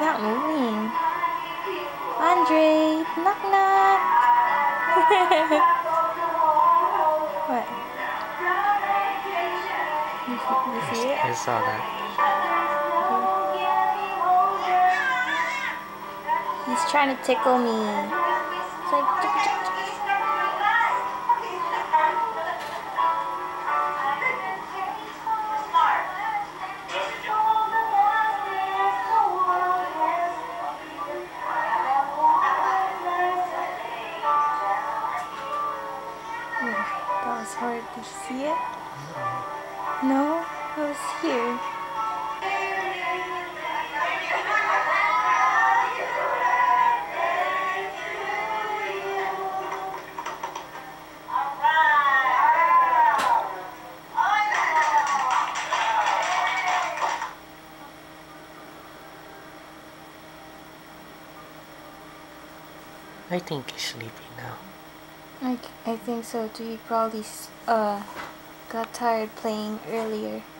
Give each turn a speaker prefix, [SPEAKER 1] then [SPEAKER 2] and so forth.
[SPEAKER 1] not moving. Andre, knock knock. What? You see it?
[SPEAKER 2] I saw that.
[SPEAKER 1] He's trying to tickle me. It's like tick, tick, tick. That was hard. Did you see it? No? I was here.
[SPEAKER 2] I think he's sleeping now.
[SPEAKER 1] I think so too. He probably got tired playing earlier.